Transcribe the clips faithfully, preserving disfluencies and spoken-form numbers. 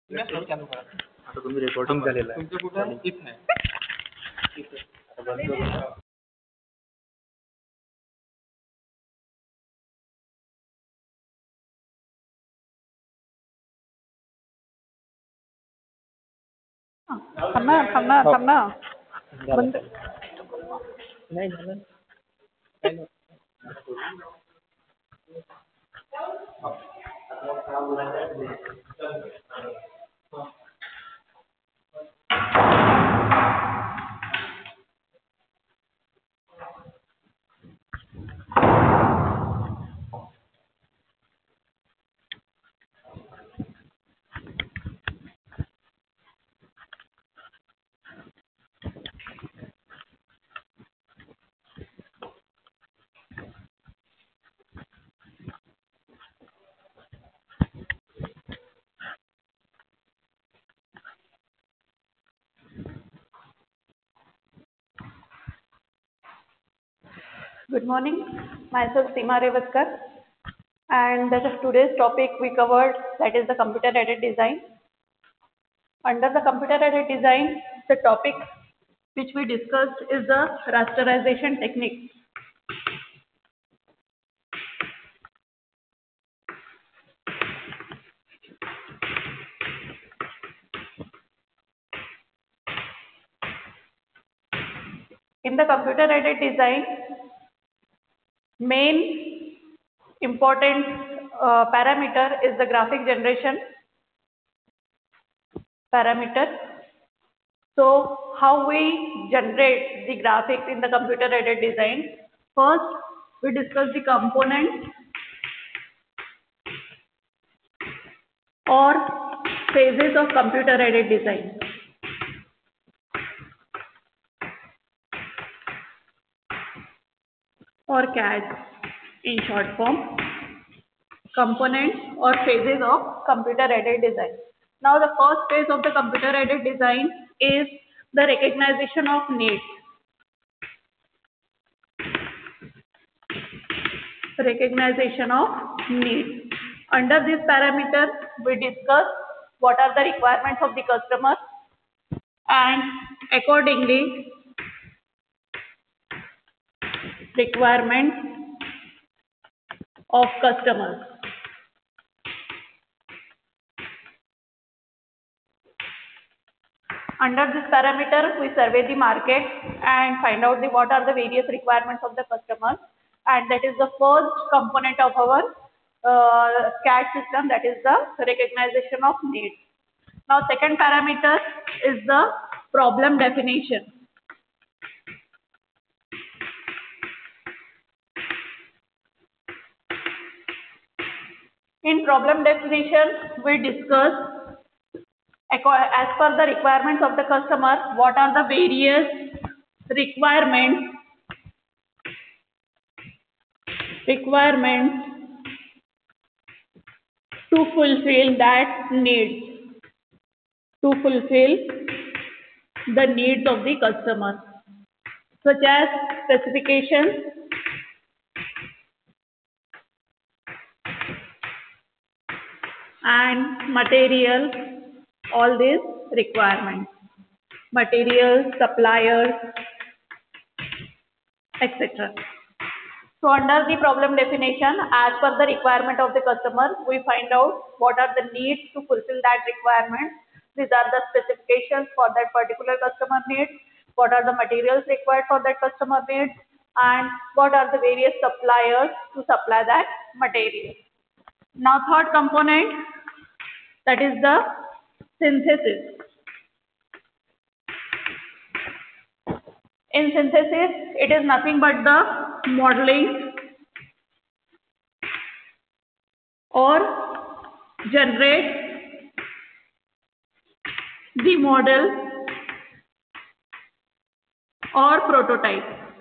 चालू करा. आता तुम्ही रेकॉर्डिंग झालेलं आहे. तुमचं कुठं इथं आहे. आता बंद करू. थांबना थांबना थांबना बंद. नाही झालं. काय नाही. Good morning. Myself Seema Revatkar, and the today's topic we covered, that is the computer aided design. Under the computer aided design, the topic which we discussed is the rasterization technique. In the computer aided design, main important uh, parameter is the graphic generation parameter. So how we generate the graphics in the computer aided design? First, we discuss the components or phases of computer aided design. Or C A D in short form, components or phases of computer aided design. Now the first phase of the computer aided design is the recognition of needs. Recognition of needs. Under this parameter, we discuss what are the requirements of the customer, and accordingly requirements of customers. Under this parameter, we survey the market and find out the what are the various requirements of the customer, and that is the first component of our uh, C A D system, that is the recognition of needs. Now second parameter is the problem definition. In problem definition, we discuss as per the requirements of the customer, what are the various requirements requirements to fulfill that needs, to fulfill the needs of the customer, such as specifications, and material, all these requirements, materials, suppliers, et cetera. So under the problem definition, as per the requirement of the customer, we find out what are the needs to fulfill that requirement. These are the specifications for that particular customer needs, what are the materials required for that customer needs, and what are the various suppliers to supply that material. Now third component, that is the synthesis. In synthesis, it is nothing but the modeling or generate the model or prototype.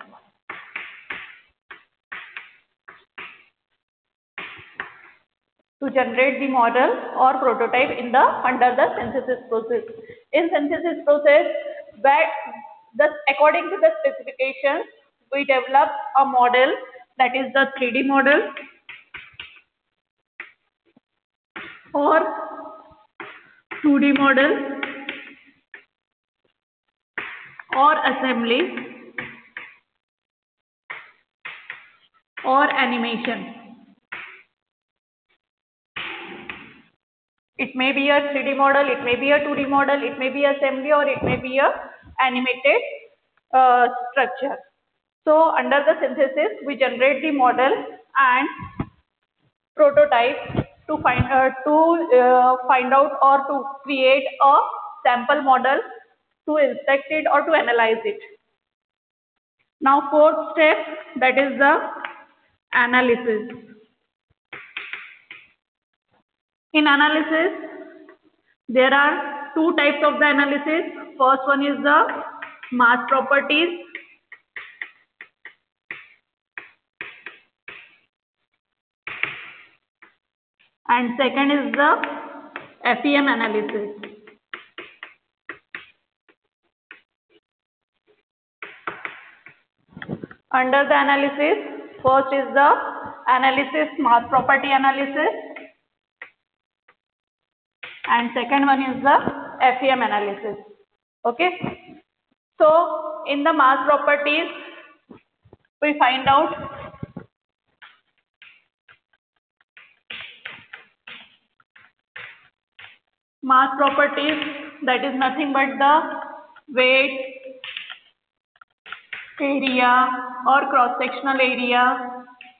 To generate the model or prototype in the under the synthesis process. In synthesis process, where the according to the specifications, we develop a model, that is the three D model, or two D model or assembly or animation. It may be a three D model, it may be a two D model, it may be assembly, or it may be a animated uh, structure. So under the synthesis, we generate the model and prototype to find uh, to uh, find out or to create a sample model, to inspect it or to analyze it. Now fourth step, that is the analysis. In analysis, there are two types of the analysis. First one is the mass properties, and second is the F E M analysis. Under the analysis, first is the analysis mass property analysis, and second one is the F E M analysis. Okay. So in the mass properties, we find out mass properties, that is nothing but the weight, area or cross sectional area,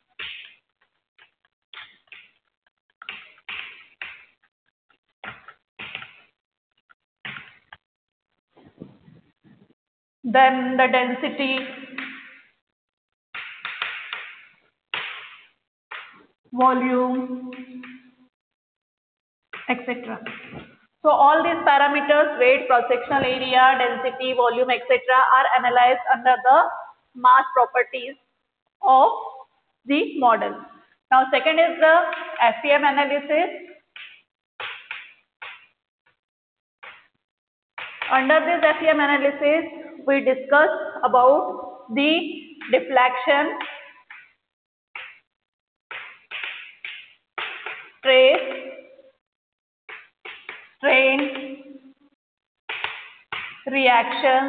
then the density, volume, et cetera. So all these parameters, weight, cross-sectional area, density, volume, et cetera, are analyzed under the mass properties of the model. Now second is the F E M analysis. Under this F E M analysis, we discuss about the deflection, stress, strain, reaction,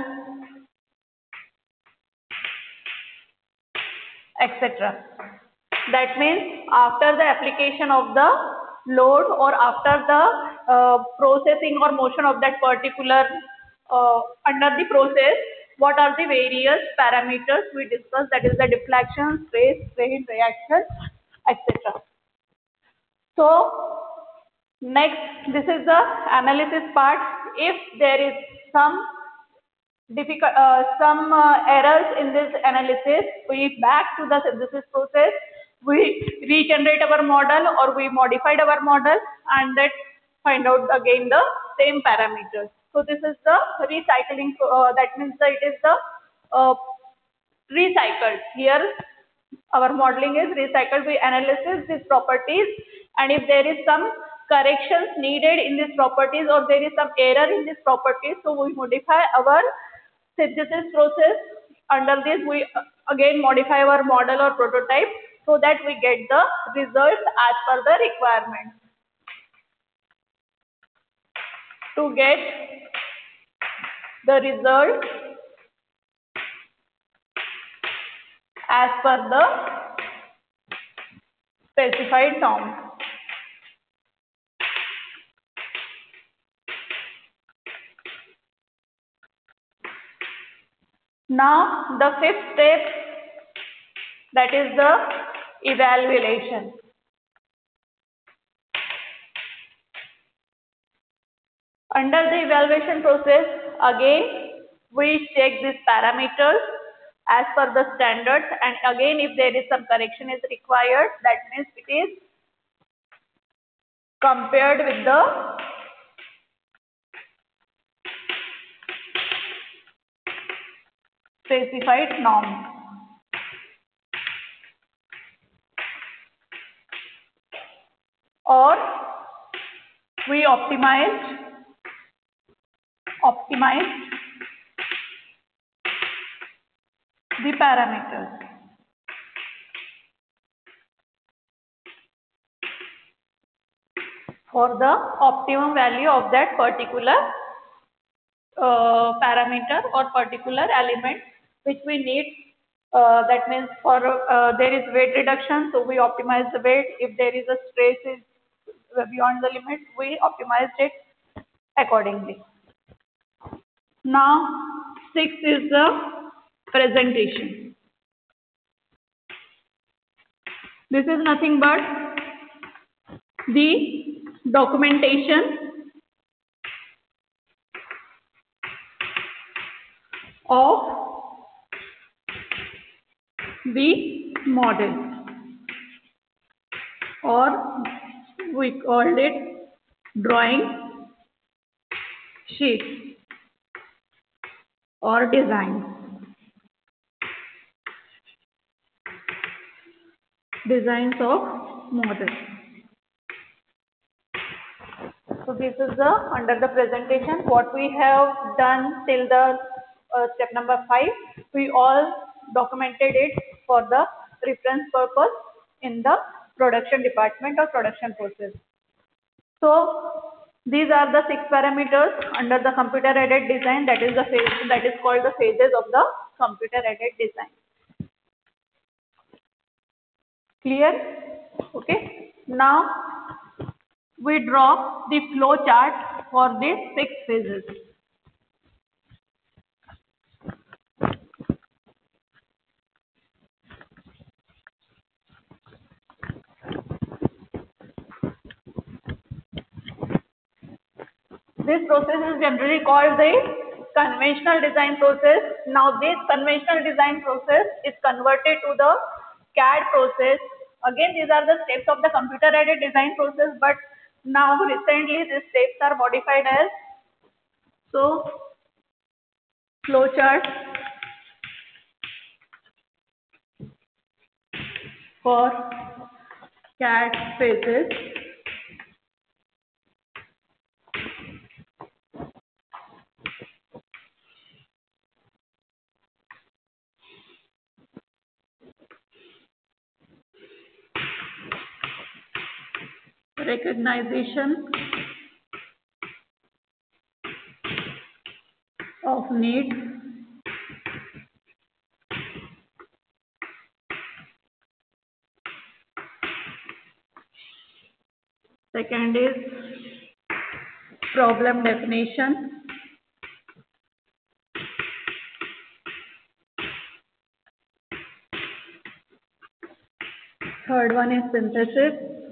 et cetera. That means after the application of the load or after the uh, processing or motion of that particular uh, under the process, what are the various parameters we discussed, that is the deflection, stress, strain, reaction, et cetera. So next, this is the analysis part. If there is some difficult, uh, some uh, errors in this analysis, we back to the synthesis process, we regenerate our model or we modified our model and then find out again the same parameters. So this is the recycling, uh, that means that it is the uh, recycled. Here our modeling is recycled, we analyze these properties, and if there is some corrections needed in these properties or there is some error in these properties, so we modify our synthesis process. Under this, we again modify our model or prototype so that we get the results as per the requirement. To get the result as per the specified norm. Now the fifth step, that is the evaluation. Under the evaluation process, again we check these parameters as per the standards, and again if there is some correction is required, that means it is compared with the specified norm. Or we optimized optimized the parameters. for the optimum value of that particular uh, parameter or particular element which we need. Uh, that means for uh, there is weight reduction, so we optimize the weight. If there is a stress is beyond the limit, we optimize it accordingly. Now, six is the presentation. This is nothing but the documentation of the model, or we called it drawing sheet or design. Designs of model. So this is the under the presentation what we have done till the uh, step number five. We all documented it for the reference purpose in the production department or production process. So these are the six parameters under the computer aided design, that is the phase, that is called the phases of the computer aided design. Clear? Okay. Now we draw the flow chart for these six phases. This process is generally called the conventional design process. Now this conventional design process is converted to the C A D process. Again, these are the steps of the computer aided design process, but now recently these steps are modified as so flowchart for C A D phases. Recognition of need, second is problem definition, third one is synthesis,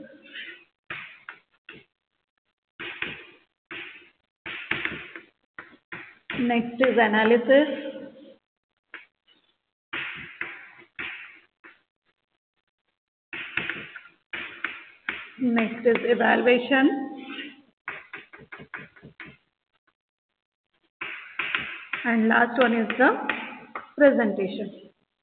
next is analysis, next is evaluation, and last one is the presentation.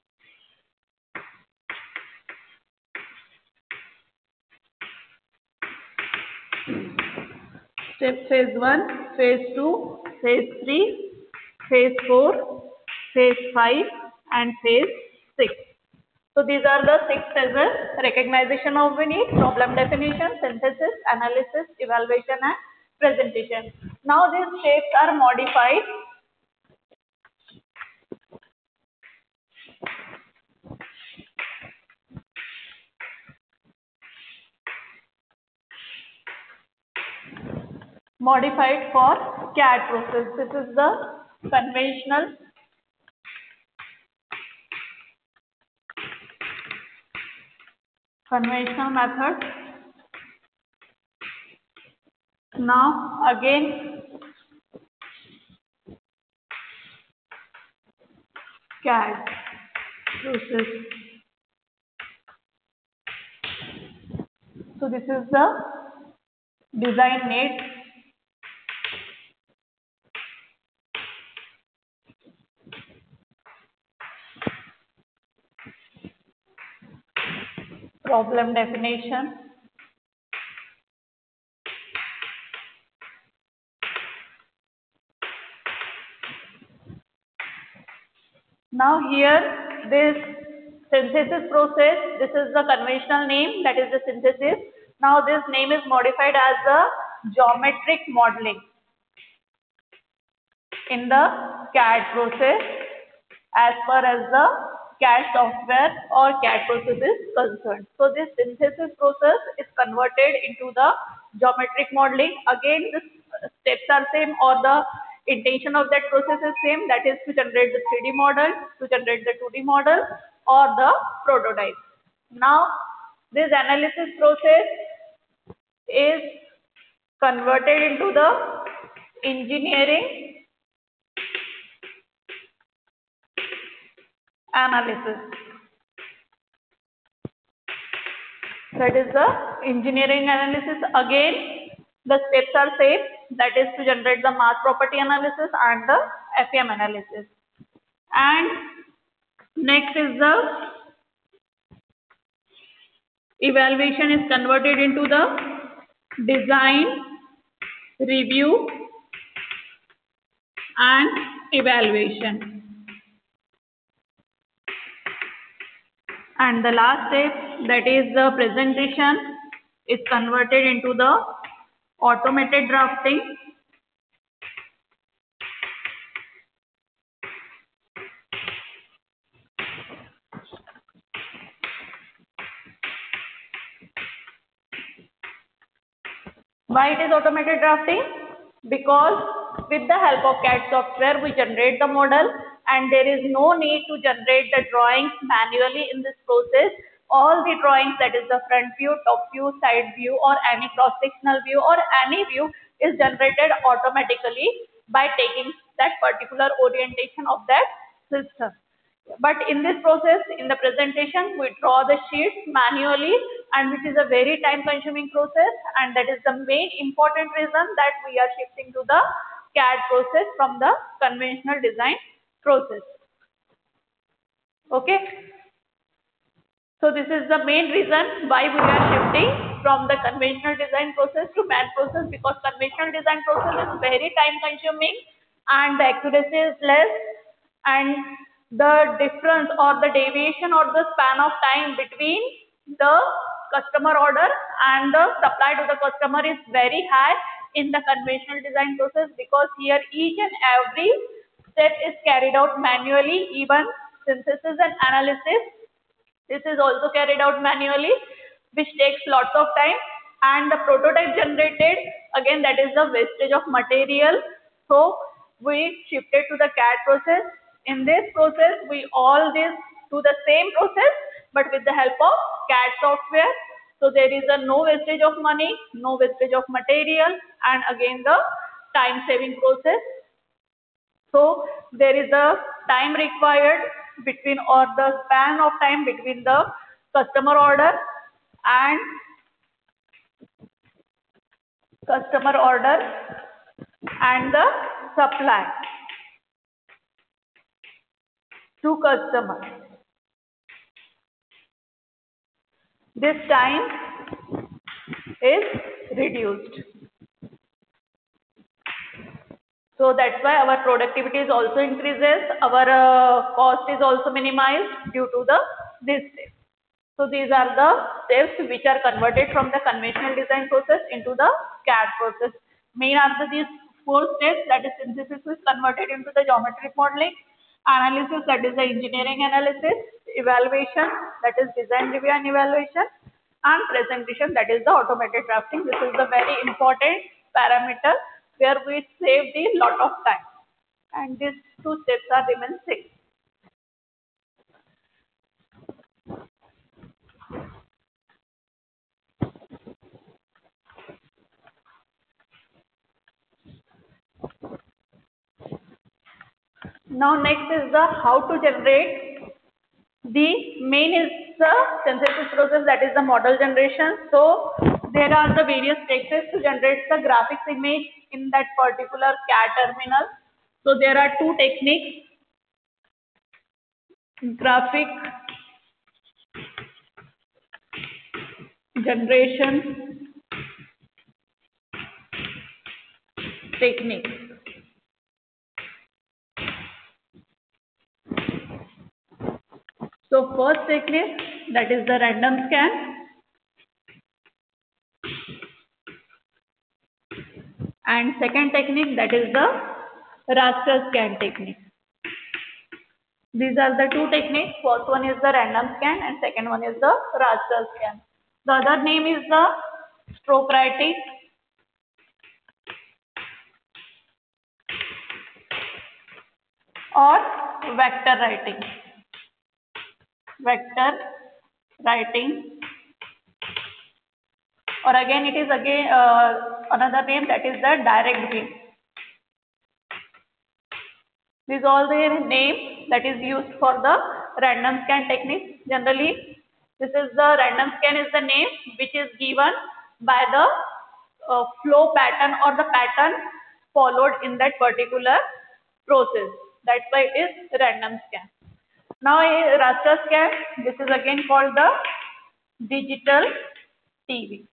Step phase one, phase two, phase three, phase four, phase five, and phase six. So these are the six phases: recognition of the need, problem definition, synthesis, analysis, evaluation, and presentation. Now these steps are modified modified for C A D process. This is the conventional conventional method. Now again C A D process. So this is the design need, problem definition, now here this synthesis process, this is the conventional name, that is the synthesis. Now this name is modified as the geometric modeling in the C A D process as far as the C A D software or C A D process is concerned. So this synthesis process is converted into the geometric modeling. Again, the steps are same or the intention of that process is same, that is to generate the three D model, to generate the two D model or the prototype. Now this analysis process is converted into the engineering analysis. That is the engineering analysis. Again, the steps are same, that is to generate the mass property analysis and the F E M analysis. And next is the evaluation is converted into the design, review and evaluation. And the last step, that is the presentation, is converted into the automated drafting. Why it is automated drafting? Because with the help of C A D software we generate the model and there is no need to generate the drawings manually in this process. All the drawings, that is the front view, top view, side view or any cross-sectional view or any view is generated automatically by taking that particular orientation of that system. But in this process, in the presentation, we draw the sheets manually and which is a very time consuming process, and that is the main important reason that we are shifting to the C A D process from the conventional design process. Okay. So this is the main reason why we are shifting from the conventional design process to M A D process, because conventional design process is very time consuming and the accuracy is less, and the difference or the deviation or the span of time between the customer order and the supply to the customer is very high in the conventional design process, because here each and every step is carried out manually. Even synthesis and analysis, this is also carried out manually, which takes lots of time. And the prototype generated, again, that is the wastage of material. So we shifted to the C A D process. In this process, we all this do the same process, but with the help of C A D software. So there is a no wastage of money, no wastage of material, and again the time saving process. So there is a time required between or the span of time between the customer order and customer order and the supply to customer. This time is reduced. So that's why our productivity is also increases, our uh, cost is also minimized due to the this step. So these are the steps which are converted from the conventional design process into the C A D process. Main are the these four steps, that is synthesis is converted into the geometric modeling, analysis, that is the engineering analysis, evaluation, that is design review and evaluation, and presentation, that is the automated drafting. This is the very important parameter where we save the lot of time, and these two steps are remain same. Now next is the how to generate. The main is the synthesis process, that is the model generation. So there are the various techniques to generate the graphics image in that particular C A D terminal. So there are two techniques: graphic generation technique. So first technique, that is the random scan. and second technique, that is the raster scan technique. These are the two techniques. First one is the random scan and second one is the raster scan. The other name is the stroke writing or vector writing. Vector writing, or again it is again uh, another name, that is the direct beam. These all the name that is used for the random scan technique. Generally, this is the random scan is the name which is given by the uh, flow pattern or the pattern followed in that particular process. That's why it is random scan. Now a raster scan, this is again called the digital T V.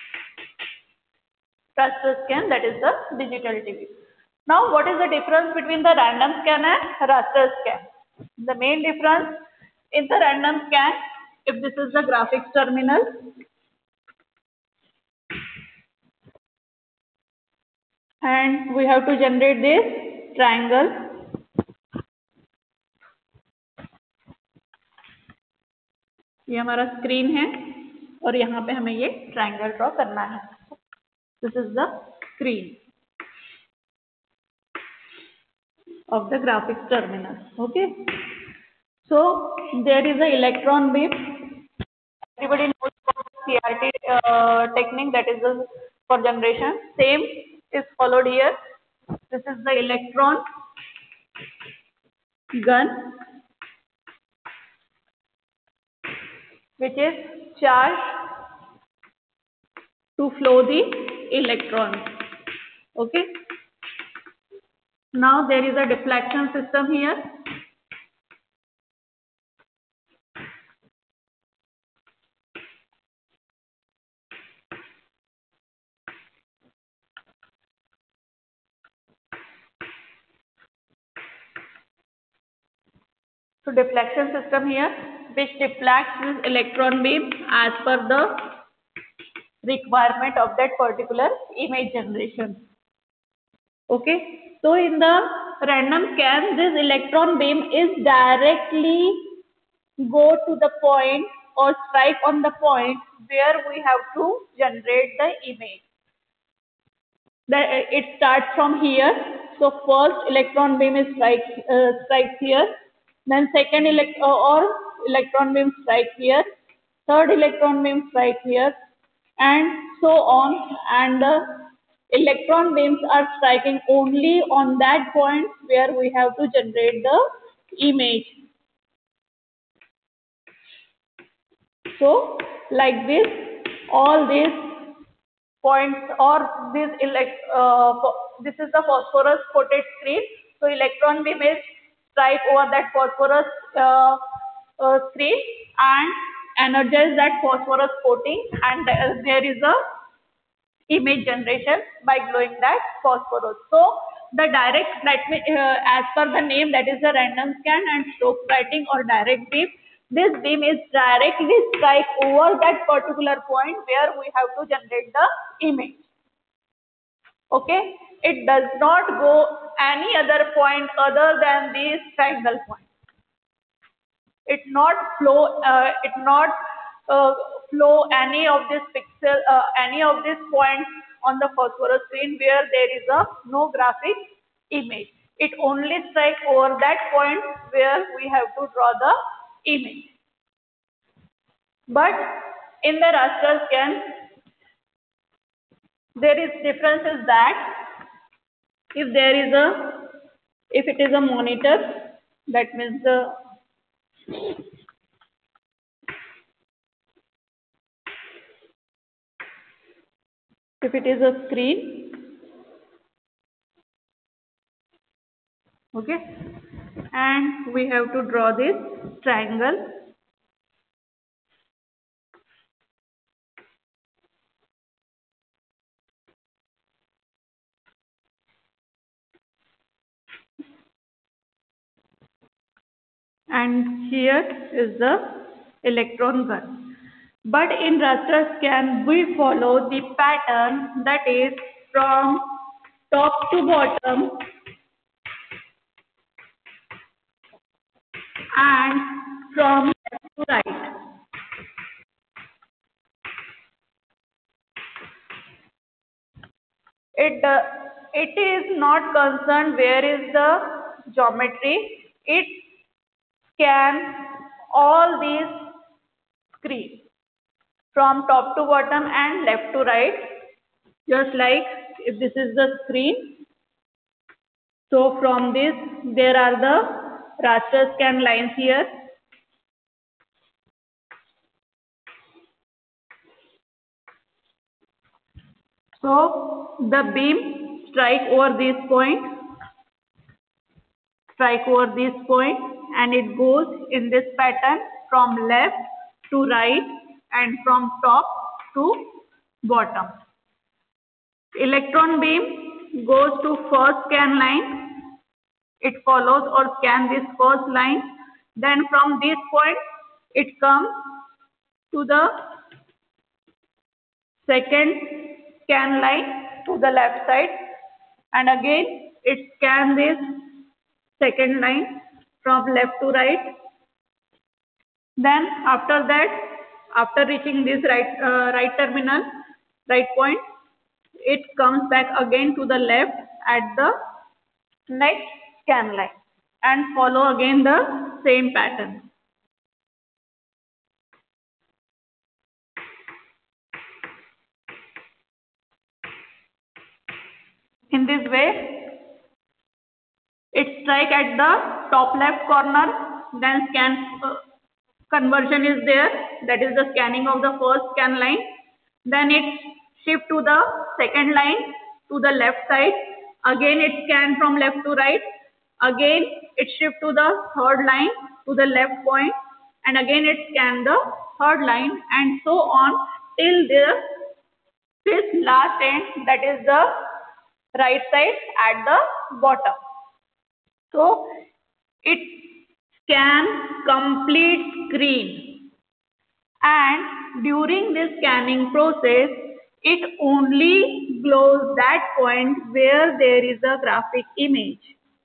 Raster scan, that is the digital T V. Now what is the difference between the random scan and raster scan? The main difference in the random scan, if this is the graphics terminal, and we have to generate this triangle. ये हमारा screen है और यहाँ पे हमें ये triangle draw करना है. This is the screen of the graphics terminal. Okay, so there is a electron beam. Everybody knows about C R T uh, technique, that is the for generation. Same is followed here. This is the electron gun which is charged to flow the electrons. Okay. Now there is a deflection system here. So deflection system here which deflects this electron beam as per the requirement of that particular image generation. Okay. So in the random scan, this electron beam is directly go to the point or strike on the point where we have to generate the image. The, it starts from here. So first electron beam is strike uh, strikes here, then second elect uh, or electron beam strikes here, third electron beam strikes here, and so on. And the electron beams are striking only on that point where we have to generate the image. So like this, all these points or this elect uh, this is the phosphorus coated screen. So electron beam is strike over that phosphorus uh, uh, screen and energize that phosphorus coating, and uh, there is a image generation by glowing that phosphorus. So the direct, that uh, as per the name, that is the random scan and stroke writing or direct beam. This beam is directly strike over that particular point where we have to generate the image. Okay, it does not go any other point other than these triangle points. It not flow. Uh, it not uh, flow any of this pixel, uh, any of these points on the phosphorus screen where there is a no graphic image. It only strike over that point where we have to draw the image. But in the raster scan, there is difference is that if there is a, if it is a monitor, that means the if it is a screen, okay, and we have to draw this triangle. And here is the electron gun. But in raster scan, we follow the pattern, that is from top to bottom and from left to right. It, uh, it is not concerned where is the geometry. It scans all these screens from top to bottom and left to right. Just like if this is the screen, so from this there are the raster scan lines here. So the beam strike over this point, strike over this point, and it goes in this pattern from left to right and from top to bottom. Electron beam goes to first scan line. It follows or scan this first line. Then from this point, it comes to the second scan line to the left side, and again it scans this second line from left to right. Then after that, after reaching this right uh, right terminal, right point, it comes back again to the left at the next scan line and follow again the same pattern. In this way, it strike at the top left corner, then scan uh, conversion is there, that is the scanning of the first scan line. Then it shift to the second line to the left side. Again it scan from left to right. Again it shift to the third line to the left point, and again it scan the third line, and so on till the this last end, that is the right side at the bottom. So it scans complete screen, and during this scanning process it only glows that point where there is a graphic image.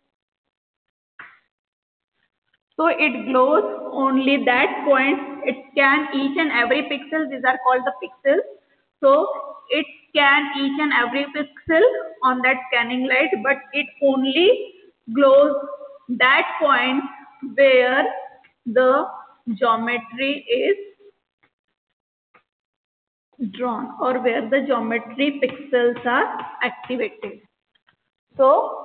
So it glows only that point. It scans each and every pixel. These are called the pixels. So it scans each and every pixel on that scanning light, but it only glows that point where the geometry is drawn or where the geometry pixels are activated. So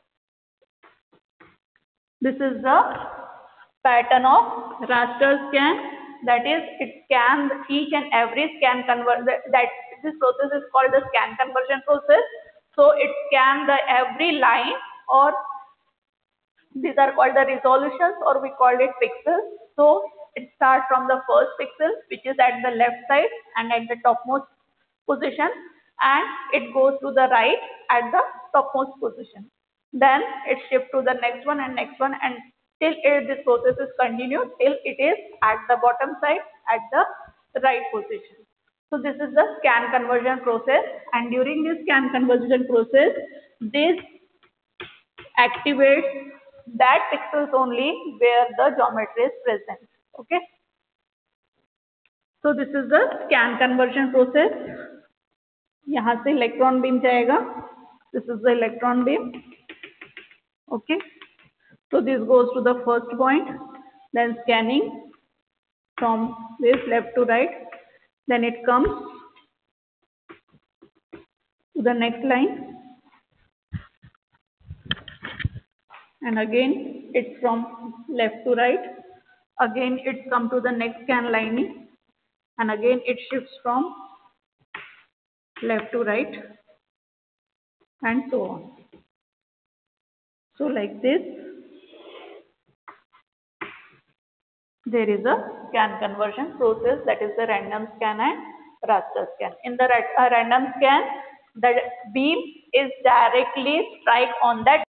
this is the pattern of raster scan. That is, it scans each and every scan convert that this process is called the scan conversion process. So it scans the every line, or these are called the resolutions, or we call it pixels. So it starts from the first pixel, which is at the left side and at the topmost position, and it goes to the right at the topmost position. Then it shifts to the next one and next one, and till it, this process is continued till it is at the bottom side at the right position. So this is the scan conversion process, and during this scan conversion process, this activates that pixels only where the geometry is present. Okay. So this is the scan conversion process. यहाँ से electron beam जाएगा. This is the electron beam. Okay. So this goes to the first point, then scanning from this left to right, then it comes to the next line, and again it's from left to right, again it comes to the next scan line, and again it shifts from left to right, and so on. So like this, there is a scan conversion process, that is the random scan and raster scan. In the ra uh, random scan, the beam is directly strike on that